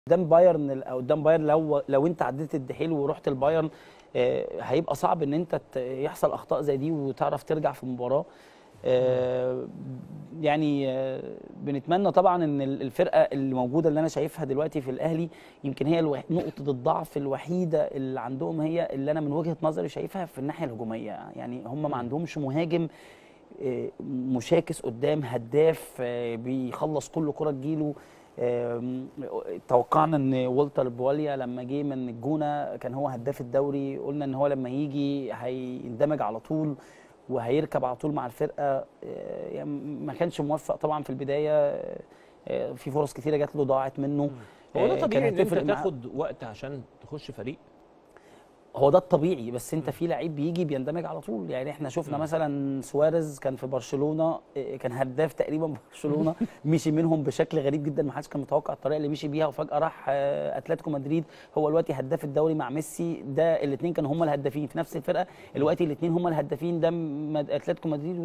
قدام بايرن او قدام بايرن لو انت عديت الدحيل ورحت البايرن هيبقى صعب ان انت يحصل اخطاء زي دي وتعرف ترجع في المباراه. يعني بنتمنى طبعا ان الفرقه اللي موجوده اللي انا شايفها دلوقتي في الاهلي يمكن هي نقطه الضعف الوحيده اللي عندهم، هي اللي انا من وجهه نظري شايفها في الناحيه الهجوميه. يعني هم ما عندهمش مهاجم مشاكس قدام، هداف بيخلص كل كره تجيله. توقعنا ان والتر بواليا لما جه من الجونه كان هو هداف الدوري، قلنا ان هو لما يجي هيندمج على طول وهيركب على طول مع الفرقه. يعني ما كانش موفق طبعا في البدايه، في فرص كثيره جات له ضاعت منه. هو ده طبيعي ان انت تاخد وقت عشان تخش فريق؟ هو ده الطبيعي، بس انت في لعيب بيجي بيندمج على طول. يعني احنا شفنا مثلا سواريز كان في برشلونه، كان هداف تقريبا برشلونه، مشي منهم بشكل غريب جدا، ما حدش كان متوقع الطريقه اللي مشي بيها، وفجاه راح اتلتيكو مدريد. هو دلوقتي هداف الدوري مع ميسي، ده الاثنين كانوا هم الهدافين في نفس الفرقه، دلوقتي الاثنين هم الهدافين، ده اتلتيكو مدريد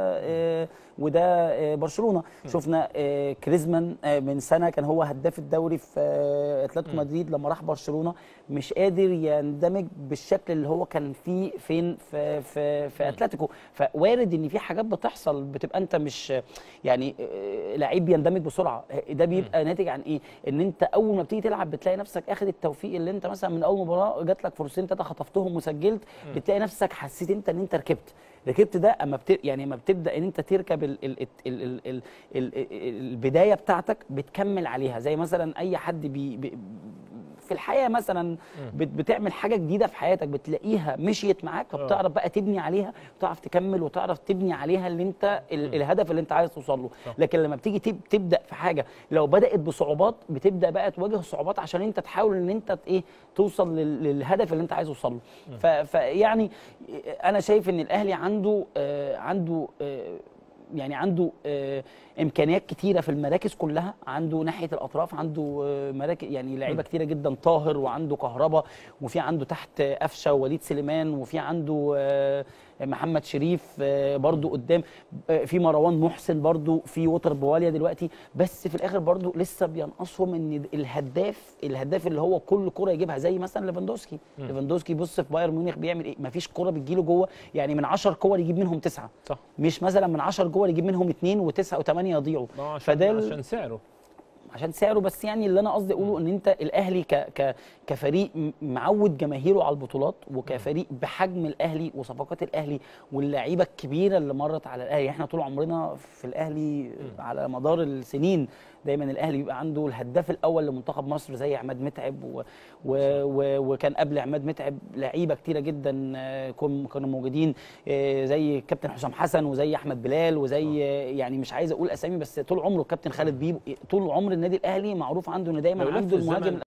وده برشلونه. شفنا كريزمان من سنه كان هو هداف الدوري في اتلتيكو مدريد، لما راح برشلونه مش قادر يندمج بالشكل اللي هو كان فيه فين في اتلتيكو. فوارد ان في حاجات بتحصل بتبقى انت مش يعني لعيب بيندمج بسرعه. ده بيبقى ناتج عن ايه؟ ان انت اول ما بتيجي تلعب بتلاقي نفسك اخد التوفيق، اللي انت مثلا من اول مباراه جات لك فرصتين ثلاثه خطفتهم وسجلت، بتلاقي نفسك حسيت انت ان انت ركبت ده. اما يعني اما بتبدا ان انت تركب البدايه بتاعتك بتكمل عليها. زي مثلا اي حد في الحياه مثلا بتعمل حاجه جديده في حياتك، بتلاقيها مشيت معاك، فبتعرف بقى تبني عليها، وتعرف تكمل وتعرف تبني عليها اللي انت الهدف اللي انت عايز توصل له. لكن لما بتيجي تبدا في حاجه لو بدات بصعوبات، بتبدا بقى تواجه الصعوبات عشان انت تحاول ان انت توصل للهدف اللي انت عايز توصل له. فيعني انا شايف ان الاهلي عنده امكانيات كتيره في المراكز كلها. عنده ناحيه الاطراف عنده مراكز، يعني لعيبه كتيره جدا، طاهر وعنده كهربا، وفي عنده تحت قفشه ووليد سليمان، وفي عنده محمد شريف برضو قدام، في مروان محسن برضو، في ووتر بواليا دلوقتي. بس في الاخر برضو لسه بينقصهم ان الهداف اللي هو كل كره يجيبها، زي مثلا ليفاندوسكي بص في بايرن ميونخ بيعمل ايه؟ مفيش كره بتجيله جوه، يعني من 10 كور يجيب منهم 9، صح؟ مش مثلا من 10 كور يجيب منهم 2 و9 و8 يضيعوا. عشان سعره. بس يعني اللي انا قصدي اقوله ان انت الاهلي كفريق معود جماهيره على البطولات، وكفريق بحجم الاهلي وصفقات الاهلي واللعيبه الكبيره اللي مرت على الاهلي. احنا طول عمرنا في الاهلي على مدار السنين دايما الاهلي بيبقى عنده الهداف الاول لمنتخب مصر زي عماد متعب، وكان قبل عماد متعب لعيبه كتيره جدا كانوا موجودين، زي كابتن حسام حسن وزي احمد بلال وزي يعني مش عايز اقول اسامي، بس طول عمره كابتن خالد بيبو. طول عمر النادي الاهلي معروف عنده ان دايما عنده المهاجم